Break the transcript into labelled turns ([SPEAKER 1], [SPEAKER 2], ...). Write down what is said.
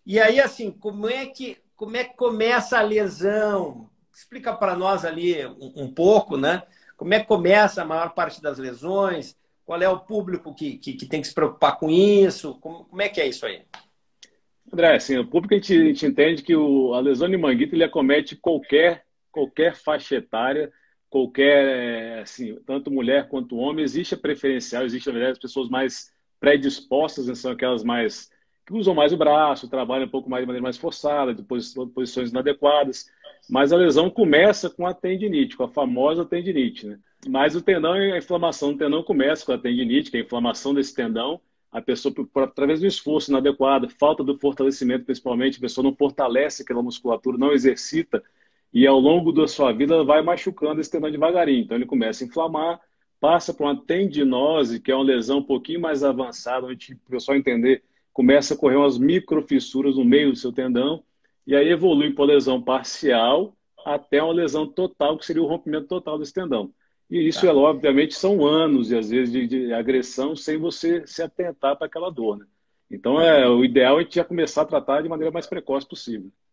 [SPEAKER 1] E aí, assim, como é que começa a lesão? Explica para nós ali um pouco, né? Como é que começa a maior parte das lesões? Qual é o público que tem que se preocupar com isso? Como é que é isso aí?
[SPEAKER 2] André, assim, o público a gente entende que a lesão de manguito ele acomete qualquer faixa etária, qualquer, assim, tanto mulher quanto homem. Existe a preferencial, existe, na verdade, as pessoas mais predispostas, né, são aquelas mais que usam mais o braço, trabalham um pouco mais de maneira mais forçada, de posições inadequadas. Mas a lesão começa com a tendinite, com a famosa tendinite, né? Mas o tendão, a inflamação do tendão começa com a tendinite, que é a inflamação desse tendão. A pessoa, através do esforço inadequado, falta do fortalecimento, principalmente, a pessoa não fortalece aquela musculatura, não exercita, e ao longo da sua vida ela vai machucando esse tendão devagarinho. Então ele começa a inflamar, passa por uma tendinose, que é uma lesão um pouquinho mais avançada, onde o pessoal entender, começa a correr umas microfissuras no meio do seu tendão, e aí evolui para uma lesão parcial até uma lesão total, que seria o rompimento total desse tendão. E isso,
[SPEAKER 1] Tá.
[SPEAKER 2] obviamente, são anos, e às vezes, de agressão sem você se atentar para aquela dor, né? Então, o ideal é a gente já começar a tratar de maneira mais precoce possível.